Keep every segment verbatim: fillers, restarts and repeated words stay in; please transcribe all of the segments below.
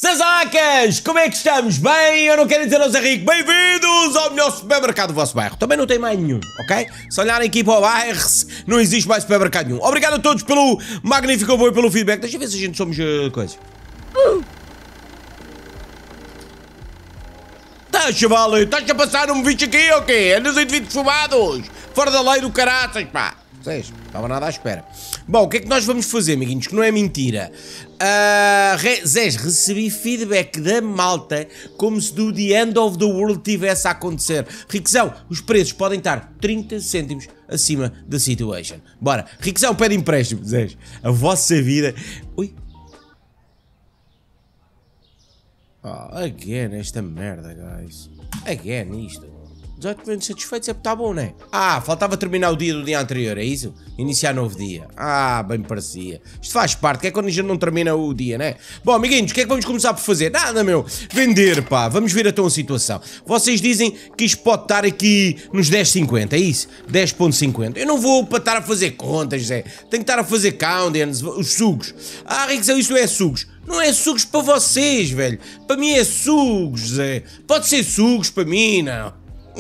Zazacas, como é que estamos? Bem, eu não quero dizer aos Henrique, bem-vindos ao melhor supermercado do vosso bairro. Também não tem mais nenhum, ok? Se olharem aqui para o bairro, não existe mais supermercado nenhum. Obrigado a todos pelo magnífico apoio e pelo feedback. Deixa eu ver se a gente somos uh, coisas. Uh. Tá, chaval, estás a passar um bicho aqui ou quê? Andas indivíduos fumados, fora da lei do caraças, pá. Vocês, não estava nada à espera. Bom, o que é que nós vamos fazer, amiguinhos? Que não é mentira. Uh, re Zés, recebi feedback da malta como se do The End of the World tivesse a acontecer. Riquezão, os preços podem estar trinta cêntimos acima da situation. Bora, Riquezão, pede empréstimo, Zés. A vossa vida... Ui. Oh, again, esta merda, guys. Again, isto. dezoito por cento satisfeitos é porque está bom, não é? Ah, faltava terminar o dia do dia anterior, é isso? Iniciar novo dia. Ah, bem parecia. Isto faz parte, que é quando a gente não termina o dia, né? Bom, amiguinhos, o que é que vamos começar por fazer? Nada, meu. Vender, pá. Vamos ver então a situação. Vocês dizem que isto pode estar aqui nos dez cinquenta, é isso? dez ponto cinquenta. Eu não vou para estar a fazer contas, Zé. Tenho que estar a fazer countdowns, os sugos. Ah, Riquezão, isso é sugos. Não é sugos para vocês, velho. Para mim é sugos, Zé. Pode ser sugos para mim, não.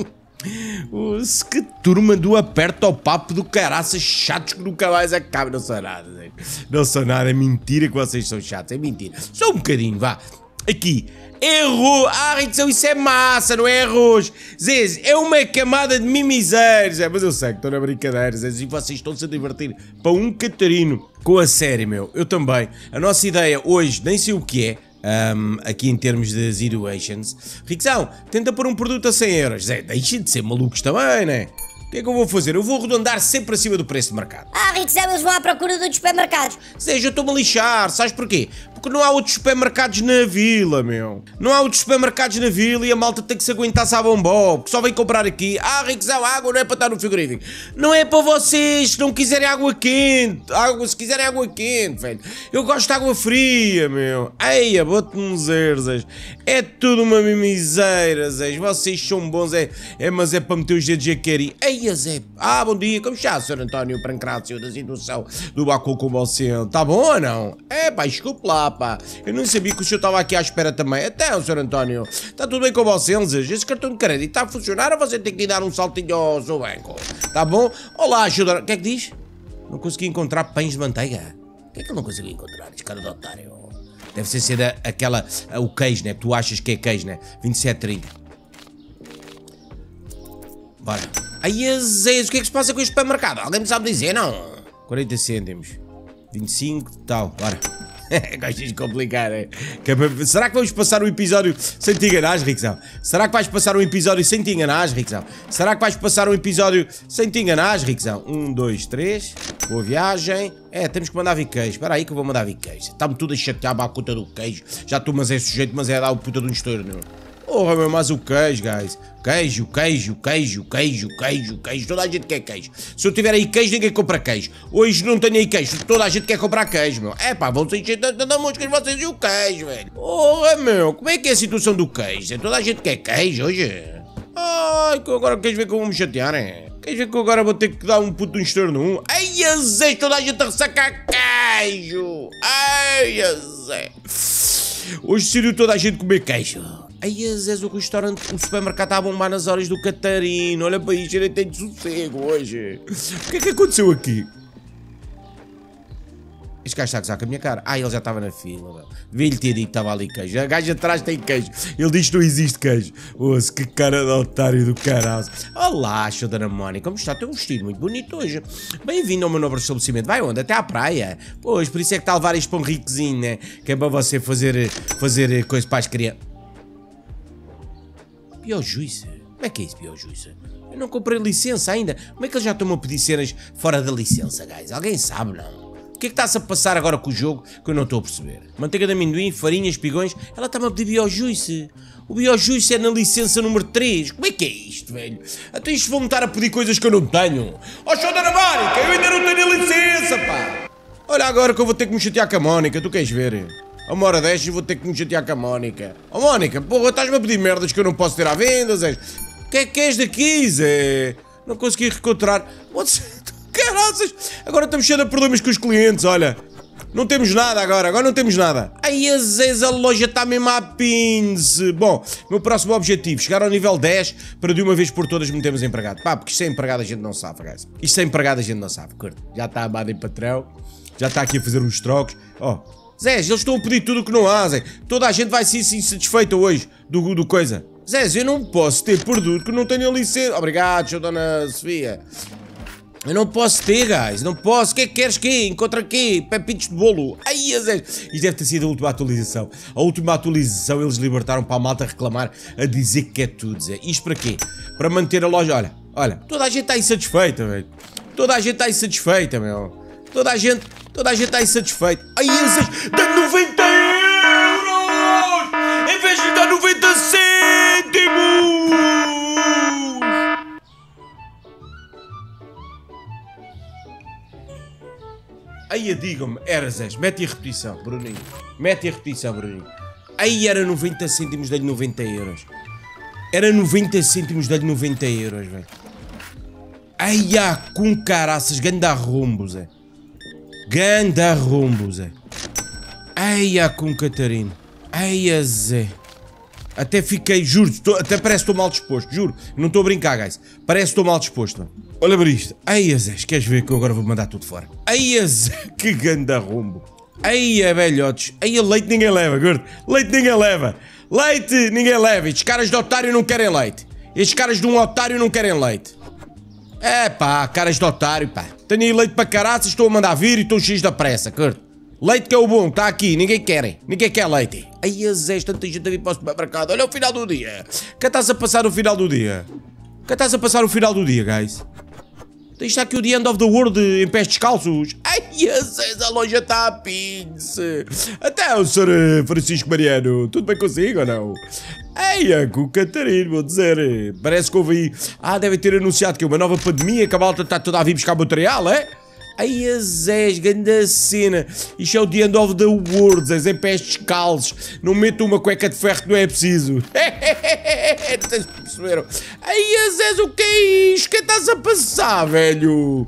Os que turma do aperto ao papo do caraças chatos que nunca mais acabam. Não sou nada, Zé. Não sou nada, é mentira que vocês são chatos, é mentira. Só um bocadinho, vá. Aqui, erro. Ah, Riquezão, isso é massa, não é arroz. Zé, é uma camada de mimizeiros. É, mas eu sei que estou na brincadeira, Zé, e vocês estão-se a divertir para um Catarino com a série, meu. Eu também. A nossa ideia hoje, nem sei o que é. Um, aqui em termos de situations. Riquezão, tenta pôr um produto a cem euros. Zé, deixem de ser malucos também, né? O que é que eu vou fazer? Eu vou arredondar sempre acima do preço de mercado. Ah, Riquezão, eles vão à procura dos supermercados. Zé, eu estou-me a lixar, sabes porquê? Porque não há outros supermercados na vila, meu. Não há outros supermercados na vila e a malta tem que se aguentar-se à bombó, porque só vem comprar aqui. Ah, Riquezão, água não é para estar no frigorífico. Não é para vocês, se não quiserem água quente. Água, se quiserem água quente, velho. Eu gosto de água fria, meu. Eia, bote-me zero, Zé. É tudo uma mimiseira, Zé. Vocês são bons, é, é, mas é para meter os dedos de aqueri. Eia, Zé. Ah, bom dia, como está, senhor António Pancrácio, da situação do Bacu com você? Tá bom ou não? É, pá, desculpe lá, pá. Eu não sabia que o senhor estava aqui à espera também. Até o senhor António. Está tudo bem com você, Zé? Esse cartão de crédito está a funcionar ou você tem que dar um saltinho ao seu banco? Tá bom? Olá, ajuda. O que é que diz? Não consegui encontrar pães de manteiga. O que é que eu não consegui encontrar? Esse cara de otário. Deve ser ser a, aquela, a, o queijo, né? Tu achas que é queijo, né? vinte e sete trinta. Bora. Ai, Zé, o que é que se passa com este supermercado? Alguém me sabe dizer, não? quarenta cêntimos. vinte e cinco, tal, bora. Gostas de complicar, é? Será que vamos passar um episódio sem te enganares, Riquezão? Será que vais passar um episódio sem te enganares, Riquezão? Será que vais passar um episódio sem te enganares, Riquezão? Um, dois, três. Boa viagem. É, temos que mandar vir queijo. Espera aí que eu vou mandar vir queijo. Está-me tudo a chatear para a conta do queijo. Já estou, mas é sujeito, mas é dar o puta de um estorno. Porra, meu, mas o queijo, guys. Queijo, queijo, queijo, queijo, queijo, queijo. Toda a gente quer queijo. Se eu tiver aí queijo, ninguém compra queijo. Hoje não tenho aí queijo. Toda a gente quer comprar queijo, meu. É pá, vão se encher da mosca vocês e o queijo, velho. Porra, meu. Como é que é a situação do queijo? Toda a gente quer queijo hoje. Ai, que agora queres ver que eu vou me chatear, é? Queres ver que eu agora vou ter que dar um puto de um estorno? Ai, Zé, toda a gente a ressacar queijo. Ai, Zé. Hoje decidiu toda a gente comer queijo. Ai, Zé, o restaurante, o supermercado está a bombar nas horas do Catarino. Olha para isto, eu nem tenho sossego hoje. O que é que aconteceu aqui? Este gajo está a gozar com a minha cara. Ah, ele já estava na fila. Devia-lhe ter dito que estava ali queijo. A gaja atrás tem queijo. Ele diz que não existe queijo. Ouça, que cara de otário do caralho. Olá, show da Mónica. Como está? Tem um vestido muito bonito hoje. Bem-vindo ao meu novo estabelecimento. Vai onde? Até à praia. Pois, por isso é que está a levar isto para um ricozinho, né? Que é para você fazer, fazer coisa para as crianças. Pior juíza? Como é que é isso, pior juíza? Eu não comprei licença ainda. Como é que eles já estão a pedir cenas fora da licença, guys? Alguém sabe, não? O que é que está-se a passar agora com o jogo que eu não estou a perceber? Manteiga de amendoim, farinha, espigões. Ela está-me a pedir biojuice. O biojuice é na licença número três. Como é que é isto, velho? Até isto vão-me estar a pedir coisas que eu não tenho. Oh, show da Mónica, eu ainda não tenho licença, pá. Olha agora que eu vou ter que me chatear com a Mónica. Tu queres ver? A uma hora desta eu vou ter que me chatear com a Mónica. Oh, Mónica, porra, estás-me a pedir merdas que eu não posso ter à venda, Zé. O que é que és daqui, Zé? Não consegui encontrar. Caraças, agora estamos cheios de problemas com os clientes, olha. Não temos nada agora, agora não temos nada. Ai, às vezes a loja está mesmo a pince. Bom, meu próximo objetivo, chegar ao nível dez para de uma vez por todas metermos empregado. Pá, porque isto sem empregado a gente não sabe, guys. Isto sem empregado a gente não sabe, curto. Já está amado em patrão, já está aqui a fazer uns trocos. Ó, oh, Zé, eles estão a pedir tudo o que não há, Zé. Toda a gente vai ser insatisfeita hoje do, do coisa. Zé, eu não posso ter produto que não tenha licença. Obrigado, senhora Dona Sofia. Eu não posso ter, guys, não posso. O que é que queres que encontra aqui? Pepitos de bolo. Ai, Zé. Isto deve ter sido a última atualização. A última atualização eles libertaram para a malta reclamar, a dizer que é tudo, Zé. Isto para quê? Para manter a loja. Olha, olha, toda a gente está insatisfeita, velho. Toda a gente está insatisfeita, meu. Toda a gente, toda a gente está insatisfeita. Ai, Zé, dá noventa euros! Em vez de dar noventa cêntimos! Aí digam-me, era Zé, mete a repetição, Bruninho. Mete a repetição, Bruninho. Aí era noventa cêntimos, dei-lhe noventa euros. Era noventa cêntimos, dei-lhe noventa euros, velho. Aí há com caraças, ganda rombo, Zé. Ganda rombo, Zé. Aí há com Catarina. Aí a Zé. Até fiquei, juro, tô, até parece que estou mal disposto, juro. Não estou a brincar, guys. Parece que estou mal disposto, mano. Olha para isto. Aí a Zé, queres ver que eu agora vou mandar tudo fora? Aí a Zé, que ganda rombo. Aí a velhotes. Aí a leite ninguém leva, gordo. Leite ninguém leva. Leite ninguém leva. Estes caras de otário não querem leite. Estes caras de um otário não querem leite. É pá, caras de otário, pá. Tenho aí leite para caraças, estou a mandar vir e estou X da pressa, gordo. Leite que é o bom, está aqui, ninguém quer. Ninguém quer leite. Aí a Zé, tanta gente a vir para o supermercado. Olha o final do dia. Que estás a passar o final do dia? Que estás a passar o final do dia, guys? Está aqui o The End of the World em pés descalços. Ai, a Zé, a loja está a pince. Até o senhor Francisco Mariano. Tudo bem consigo ou não? Ei, com o Catarino, vou dizer. Parece que houve aí... Ah, devem ter anunciado que é uma nova pandemia, que a malta está toda a vir buscar material, é? Ai, a Zé, grande cena. Isto é o The End of the World, Zé, em pés descalços. Não meto uma cueca de ferro que não é preciso. Não sei se perceberam. Ai, a Zé, o que é isto? O que estás a passar, velho?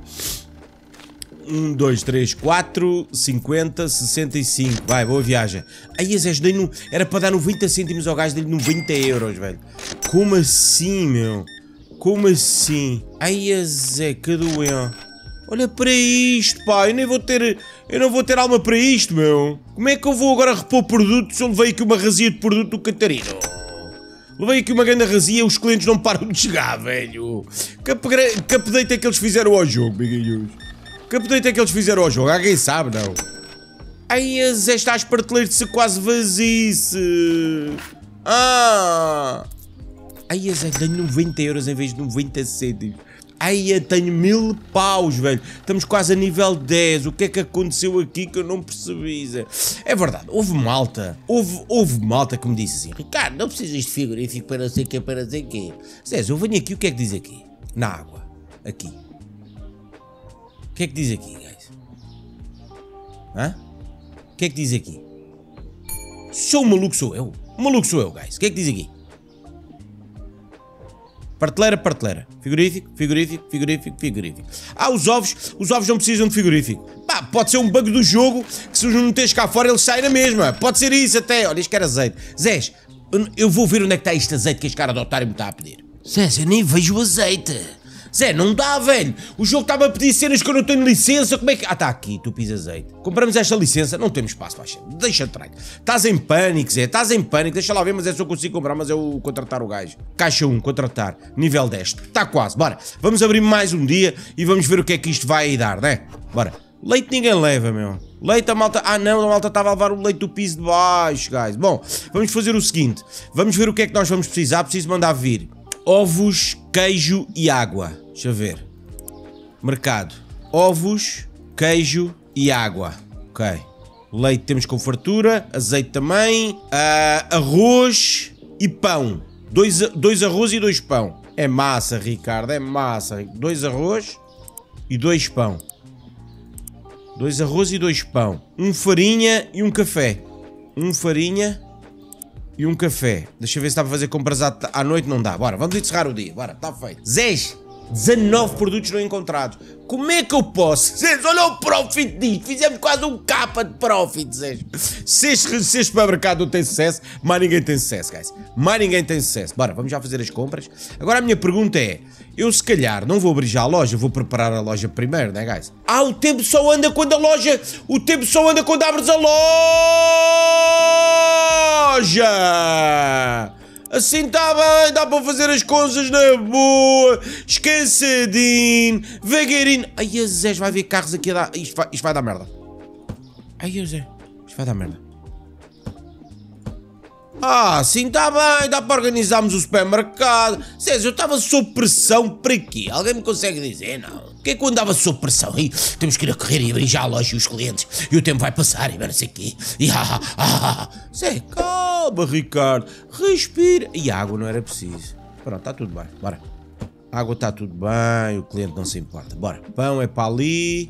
um, dois, três, quatro, cinquenta, sessenta e cinco. Vai, boa viagem. Aí a Zé, dei no... era para dar noventa cêntimos ao gajo, dei-lhe noventa euros, velho. Como assim, meu? Como assim? Aí a Zé, que doeu. Olha para isto, pá, eu nem vou ter, eu não vou ter alma para isto, meu. Como é que eu vou agora repor produtos se eu levei aqui uma razia de produto do Catarino? Levei aqui uma grande razia, os clientes não param de chegar, velho. Que update é que eles fizeram ao jogo, amiguinhos? Que update é que eles fizeram ao jogo? Alguém sabe, não? Ai, a Zé, está às prateleiras de ser quase vazice. Ah! Ai, a Zé, dei noventa euros em vez de noventa cêntimos. Ai, eu tenho mil paus, velho. Estamos quase a nível dez. O que é que aconteceu aqui que eu não percebi, Zé? É verdade, houve malta. Houve, houve malta que me disse assim: Ricardo, não precisas de frigorífico para não sei o que, para não sei o que. Zé, eu venho aqui, o que é que diz aqui? Na água. Aqui. O que é que diz aqui, guys? Hã? O que é que diz aqui? Sou um maluco, sou eu. O maluco sou eu, guys. O que é que diz aqui? Prateleira, prateleira. Frigorífico, frigorífico, frigorífico, frigorífico. Ah, os ovos. Os ovos não precisam de frigorífico. Pá, pode ser um bug do jogo que se os não meteres cá fora eles saem na mesma. Pode ser isso até. Olha, isto que era azeite. Zés, eu vou ver onde é que está este azeite que este cara de otário me está a pedir. Zés, eu nem vejo o azeite. Zé, não dá, velho. O jogo está-me a pedir cenas que eu não tenho licença. Como é que... Ah, está aqui, tu pisas azeite. Compramos esta licença, não temos espaço para a deixa de trás. Estás em pânico, Zé. Estás em pânico. Deixa lá ver, mas é só eu consigo comprar, mas é o contratar o gajo. Caixa um, contratar. Nível dez. Está quase. Bora. Vamos abrir mais um dia e vamos ver o que é que isto vai aí dar, né? Bora. Leite ninguém leva, meu. Leite a malta... Ah, não, a malta estava a levar o leite do piso de baixo, guys. Bom, vamos fazer o seguinte. Vamos ver o que é que nós vamos precisar. Preciso mandar vir ovos, queijo e água. Deixa eu ver. Mercado. Ovos, queijo e água. Ok. Leite temos com fartura. Azeite também. Uh, arroz e pão. Dois, dois arroz e dois pão. É massa, Ricardo. É massa. Dois arroz e dois pão. Dois arroz e dois pão. Um farinha e um café. Um farinha e um café. Deixa eu ver se dá para fazer compras à, à noite. Não dá. Bora, vamos encerrar o dia. Bora, está feito. Zés. dezanove produtos não encontrados. Como é que eu posso? Zé, olha o profit disto. Fizemos quase um capa de profit, Zé. Se este, se este supermercado não tem sucesso, mais ninguém tem sucesso, guys. Mais ninguém tem sucesso. Bora, vamos já fazer as compras. Agora a minha pergunta é, eu se calhar não vou abrir já a loja, vou preparar a loja primeiro, né, guys? Ah, o tempo só anda quando a loja... O tempo só anda quando abres a loja! Assim está bem, dá para fazer as coisas na boa, esquecidinho, devagarinho. Ai, Zé, vai ver carros aqui a dar... Isto vai, isto vai dar merda. Ai, Zé, isto vai dar merda. Ah, sim, está bem, dá para organizarmos o supermercado. Zé, eu estava sob pressão para quê? Alguém me consegue dizer? Não. Porquê é que eu andava sob pressão? E temos que ir a correr e abrir já a loja e os clientes. E o tempo vai passar e não sei o quê. E ah, ah, ah. Zé, calma, Ricardo. Respira. E a água não era preciso. Pronto, está tudo bem. Bora. A água está tudo bem. O cliente não se importa. Bora. Pão é para ali.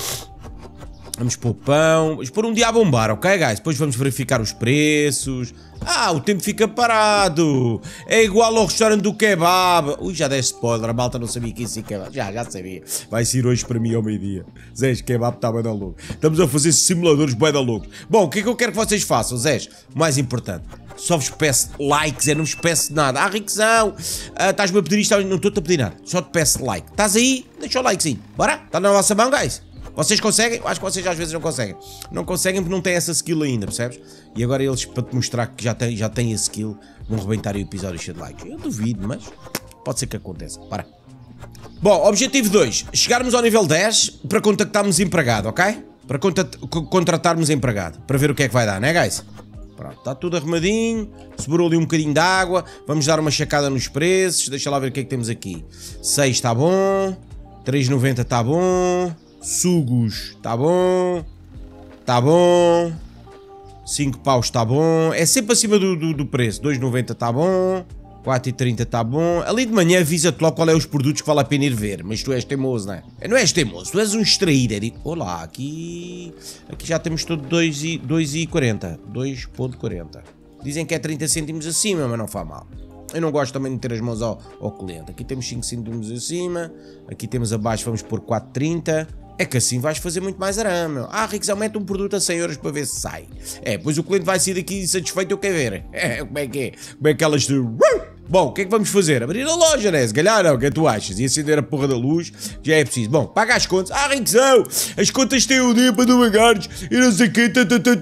Vamos pôr pão. Vamos pôr um dia a bombar, ok, guys? Depois vamos verificar os preços. Ah, o tempo fica parado. É igual ao restaurante do kebab. Ui, já deste spoiler. A malta não sabia que isso ia kebab. Já, já sabia. Vai ser hoje para mim ao meio-dia. Zé, kebab está bem da louco. Estamos a fazer simuladores bem da loucos. Bom, o que é que eu quero que vocês façam, Zé? O mais importante. Só vos peço likes, é não vos peço nada. Ah, Riquezão, ah, estás-me a pedir isto? Não estou-te a pedir nada. Só te peço like. Estás aí? Deixa o likezinho. Bora? Está na vossa mão, guys? Vocês conseguem? Eu acho que vocês às vezes não conseguem. Não conseguem porque não têm essa skill ainda, percebes? E agora eles, para te mostrar que já têm, já têm a skill, vão rebentar o episódio cheio de likes. Eu duvido, mas pode ser que aconteça. Para. Bom, objetivo dois. Chegarmos ao nível dez para contactarmos empregado, ok? Para contratarmos empregado. Para ver o que é que vai dar, né, guys? Pronto, está tudo arrumadinho. Sobrou ali um bocadinho de água. Vamos dar uma checada nos preços. Deixa lá ver o que é que temos aqui. seis está bom. três e noventa está bom. Sugos, está bom, está bom, cinco paus está bom, é sempre acima do, do, do preço, dois e noventa está bom, quatro e trinta está bom, ali de manhã avisa-te logo qual é os produtos que vale a pena ir ver, mas tu és teimoso, não é? Não és teimoso, tu és um extraído, é digo, olá, aqui, aqui já temos todo dois e quarenta, dois e quarenta, dizem que é trinta cêntimos acima, mas não faz mal. Eu não gosto também de meter as mãos ao, ao cliente, aqui temos cinco cêntimos acima, aqui temos abaixo, vamos pôr quatro e trinta. É que assim vais fazer muito mais arame. Ah, Riquezão, mete um produto a cem euros para ver se sai. É, pois o cliente vai sair daqui insatisfeito, eu quero ver. É, como é que é? Como é que elas... Bom, o que é que vamos fazer? Abrir a loja, né? Se calhar não, o que é que tu achas? E acender a porra da luz, já é preciso. Bom, paga as contas. Ah, Riquezão, as contas têm o dia para não pagares e não sei o quê.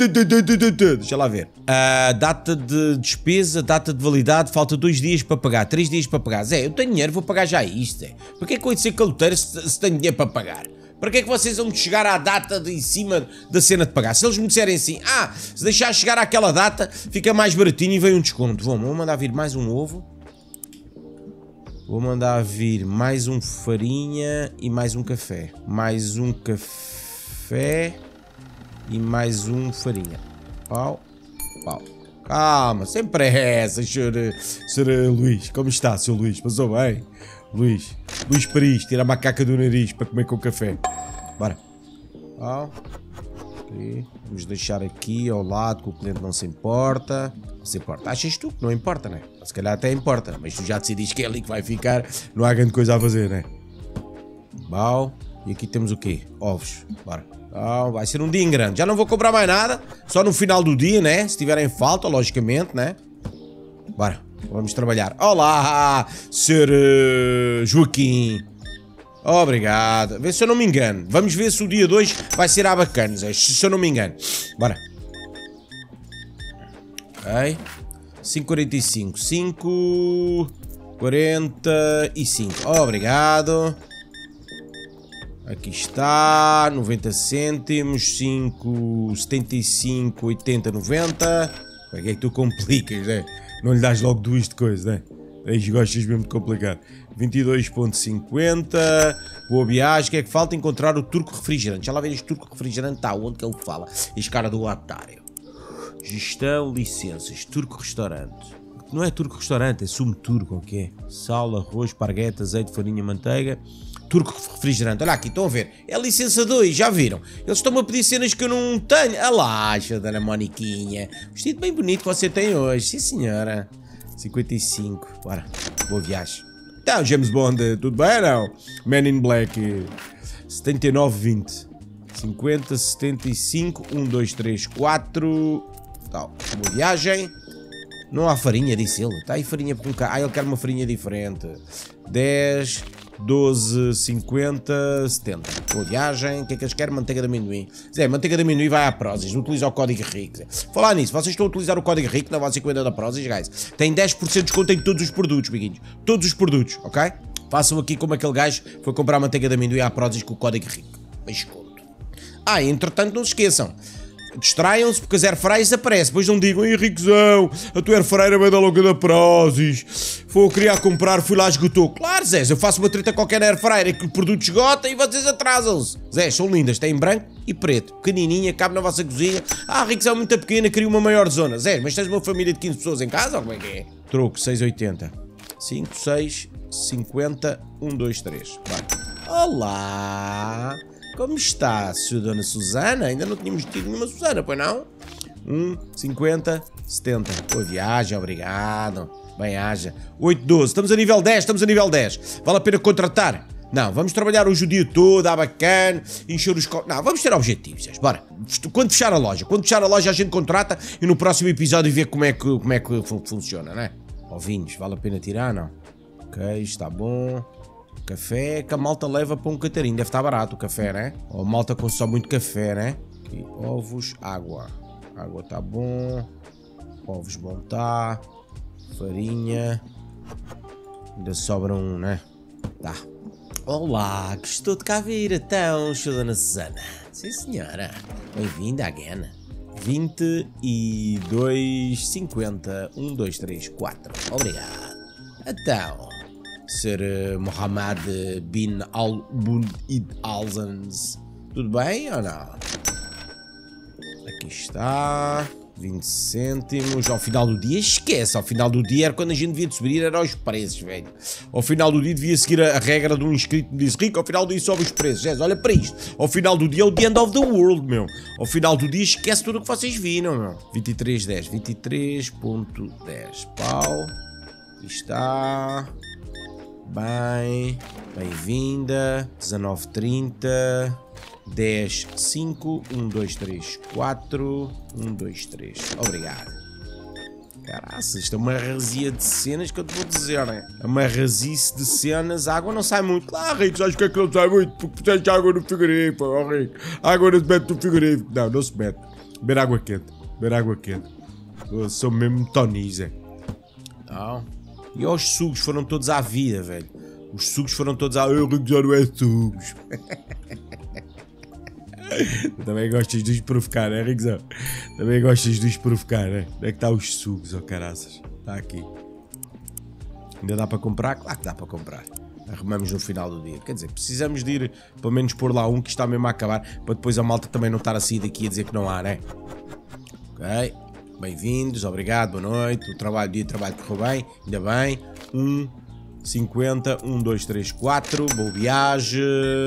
Deixa lá ver. A data de despesa, data de validade, falta dois dias para pagar, três dias para pagar. Zé, eu tenho dinheiro, vou pagar já isto, Zé. Para que é que eu ia ser caloteiro se, se tenho dinheiro para pagar? Para que é que vocês vão chegar à data de em cima da cena de pagar? Se eles me disserem assim, ah, se deixar chegar àquela data, fica mais baratinho e vem um desconto. Vou, vou mandar vir mais um ovo. Vou mandar vir mais um farinha e mais um café. Mais um café e mais um farinha. Pau, pau. Calma, sem pressa, senhor, senhor Luís. Como está, senhor Luís? Passou bem? Luís, Luís Paris, tira a macaca do nariz para comer com o café. Bora. Pau. Okay. Vamos deixar aqui ao lado que o cliente não se importa. Não se importa. Achas tu que não importa, né? Se calhar até importa, mas tu já decidiste que é ali que vai ficar. Não há grande coisa a fazer, né? Bom. E aqui temos o quê? Ovos. Bora. Bom, vai ser um dia em grande. Já não vou comprar mais nada. Só no final do dia, né? Se tiverem falta, logicamente, né? Bora. Vamos trabalhar. Olá, senhor uh, Joaquim. Obrigado. Vê se eu não me engano. Vamos ver se o dia dois vai ser a bacanas. Se eu não me engano. Bora. Ok. cinco e quarenta e cinco. cinco e quarenta e cinco. Obrigado. Aqui está. noventa cêntimos. cinco e setenta e cinco. oitenta, noventa. Para que é que tu complicas, né? Não lhe dás logo duas de coisa, né? Aí gostas mesmo de complicar. vinte e dois ponto cinquenta. Boa viagem. O que é que falta? Encontrar o turco refrigerante. Já lá vês este turco refrigerante. Está onde que ele fala? Este cara do otário. Gestão, licenças. Turco restaurante. Não é turco restaurante, é sumo turco, ok? Sal, arroz, esparguete, azeite, farinha, manteiga. Turco refrigerante. Olha aqui, estão a ver? É a licença dois, já viram? Eles estão-me a pedir cenas que eu não tenho. Ah lá, dona Moniquinha. Vestido bem bonito que você tem hoje. Sim, senhora. cinquenta e cinco. Bora. Boa viagem. Então, James Bond, tudo bem ou não? Man in Black, setenta e nove vinte. cinquenta, setenta e cinco, um, dois, três, quatro. Tal, boa viagem. Não há farinha, disse ele. Está aí farinha por um cá. Ah, ele quer uma farinha diferente. dez, doze, cinquenta, setenta. Boa viagem. O que é que eles querem? Manteiga de amendoim. Zé, manteiga de amendoim vai à Prozis. Utiliza o código RIC. Zé. Falar nisso, vocês estão a utilizar o código RIC na vossa cinquenta da Prozis, guys. Tem dez por cento de desconto em todos os produtos, biguinhos. Todos os produtos, ok? Façam aqui como aquele gajo foi comprar manteiga de amendoim à Prozis com o código RIC. Desconto. Ah, e entretanto, não se esqueçam. Distraiam-se porque as airfryers aparecem. Depois não digam, Henriquezão, a tua airfryer vai da logo da Prozis. Foi, eu queria comprar, fui lá, esgotou. Claro, Zé, eu faço uma treta qualquer na airfryer que o produto esgota e vocês atrasam-se. Zé, são lindas, têm branco e preto. Pequenininha, cabe na vossa cozinha. Ah, Henriquezão, muito pequena, queria uma maior zona. Zé, mas tens uma família de quinze pessoas em casa ou como é que é? Troco, seis oitenta. cinco, seis, cinquenta, um, dois, três. Vai. Olá! Como está, senhora Dona Susana? Ainda não tínhamos tido nenhuma Susana, pois não? um, cinquenta, setenta. Boa viagem, obrigado. Bem haja. oito, doze. Estamos a nível dez, estamos a nível dez. Vale a pena contratar? Não, vamos trabalhar hoje o dia todo, ah, bacana, encher os... Não, vamos ter objetivos, bora. Quando fechar a loja, quando fechar a loja a gente contrata e no próximo episódio vê como é que, como é que fun funciona, né? Ovinhos, vale a pena tirar, não? Ok, está bom. Café que a malta leva para um catarinho. Deve estar barato o café, né? Ou a malta consome muito café, né? Aqui, ovos, água. Água está bom. Ovos bom tá. Farinha. Ainda sobra um, né? Tá. Olá, gostou de cá vir então, senhora Dona Susana? Sim, senhora. Bem-vinda again. vinte e dois, cinquenta, um, dois, três, quatro. Obrigado. Então... Ser uh, Mohammed bin Al-Bund Al-Zans. Tudo bem ou não? Aqui está. vinte cêntimos. Ao final do dia, esquece. Ao final do dia era quando a gente devia de subir, era os preços, velho. Ao final do dia devia seguir a, a regra de um inscrito que disse: Rico, ao final do dia sobe os preços. Jés, olha para isto. Ao final do dia é o the end of the world, meu. Ao final do dia esquece tudo o que vocês viram, meu. vinte e três, dez. vinte e três ponto dez. Pau. Aqui está. Bem, bem-vinda, dezenove trinta, dez, cinco, um, dois, três, quatro, um, dois, três, obrigado. Caraças, isto é uma razia de cenas que eu te vou dizer, né? É uma razice de cenas, a água não sai muito. Claro, Rico, sabes que é que não sai muito? Porque puseste água no frigorífico, ó Rico. A água não se mete no frigorífico. Não, não se mete. Beber água quente, beber água quente. Eu sou mesmo Tony, Zé. Não. E os sugos foram todos à vida, velho. Os sugos foram todos à... Eu já não é sugos. Também gostas de os provocar, né, Rickzão? Também gostas de os provocar, né? Onde é que está os sugos, ó, oh, caraças? Está aqui. Ainda dá para comprar? Claro que dá para comprar. Arrumamos no final do dia. Quer dizer, precisamos de ir, pelo menos pôr lá um que está mesmo a acabar, para depois a malta também não estar a sair daqui a dizer que não há, né? Ok. Bem-vindos, obrigado, boa noite. O trabalho, o dia de trabalho correu bem, ainda bem. um, cinquenta, um, dois, três, quatro. Boa viagem.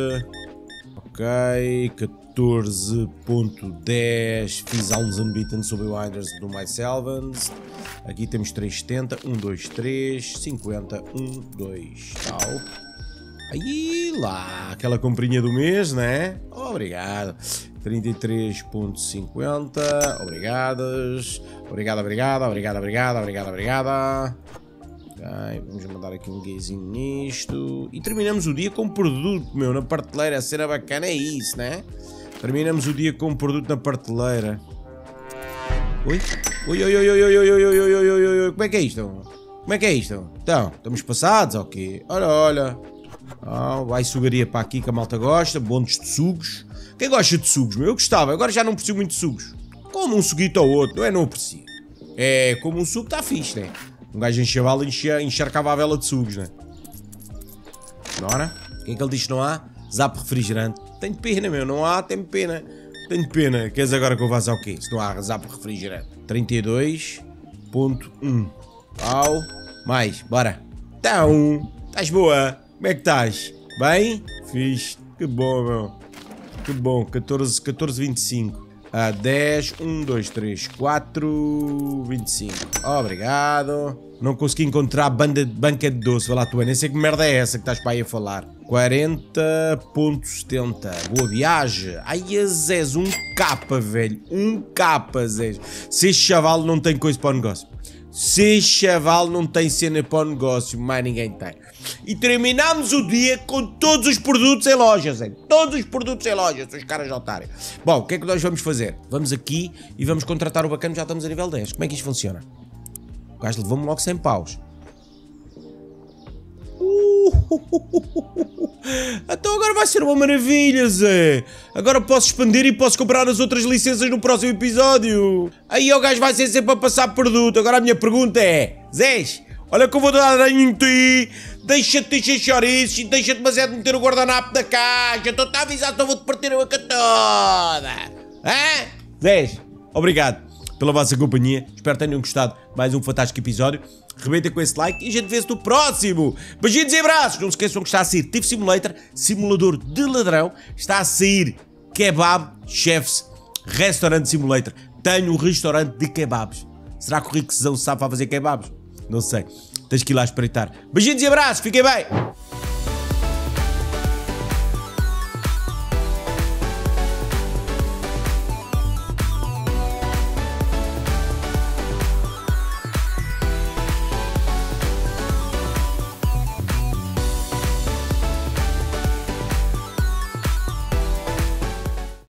Ok, catorze ponto dez. Fiz alguns unbeaten sobre o Winders do MySelvans. Aqui temos três setenta, um, dois, três, cinquenta, um, dois, tal. Aí lá, aquela comprinha do mês, né? Obrigado. trinta e três ponto cinquenta. Obrigadas. Obrigado, obrigado, obrigado, obrigado, obrigado, obrigada. Ok, vamos mandar aqui um gayzinho nisto. E terminamos o dia com um produto, meu, na prateleira. A cena bacana é isso, né? Terminamos o dia com um produto na prateleira. Oi? Oi, oi, oi, oi, oi, oi, oi, oi, oi, oi, oi, oi. Como é que é isto? Como é que é isto? Então, estamos passados ou quê? Olha, olha. Oh, vai sugaria para aqui que a malta gosta. Bondes de sugos. Quem gosta de sugos, meu? Eu gostava. Agora já não aprecio muito de sugos. Como um suguito ou outro, não é? Não aprecio. É como um sugo está fixe, né? Um gajo enxaval e encharcava a vela de sugos, né? Não há? O que é que ele diz que não há? Zap refrigerante. Tenho pena, meu. Não há, tenho pena. Tenho pena. Queres agora que eu faça o quê? Se não há zap refrigerante. trinta e dois ponto um. Pau. Mais. Bora. Então. Estás boa? Como é que estás? Bem? Fixe. Que bom, meu. Que bom. catorze, catorze, vinte e cinco. a dez, um, dois, três, quatro, vinte e cinco. Obrigado. Não consegui encontrar banda, banca de doce. Vai lá, tu, nem sei que merda é essa que estás para aí a falar. quarenta ponto setenta. Boa viagem. Ai, Zés, um K, velho. Um K, Zés. Se este chaval não tem coisa para o negócio. Se este chaval não tem cena para o negócio, mais ninguém tem. E terminamos o dia com todos os produtos em lojas, hein? Todos os produtos em lojas, os caras de otário. Bom, o que é que nós vamos fazer? Vamos aqui e vamos contratar o bacana, já estamos a nível dez. Como é que isto funciona? O gajo levou-me logo cem paus. Uh, uh, uh, uh, uh. Então agora vai ser uma maravilha, Zé. Agora posso expandir e posso comprar as outras licenças no próximo episódio. Aí o gajo vai ser sempre a passar produto. Agora a minha pergunta é: Zés, olha que eu vou dar daninho em ti. Deixa-te encher chouriços e deixa-te demasiado meter o guardanapo da caixa. Estou-te a avisar, então vou-te partir a boca toda. Hã? Zés, obrigado pela vossa companhia. Espero que tenham gostado de mais um fantástico episódio. Rebentem com esse like e a gente vê-se no próximo. Beijinhos e abraços. Não se esqueçam que está a sair Thief Simulator, simulador de ladrão. Está a sair Kebab Chefs, Restaurant Simulator. Tenho um restaurante de kebabs. Será que o Riquezão sabe para fazer kebabs? Não sei. Tens que ir lá espreitar. Beijinhos e abraços. Fiquem bem.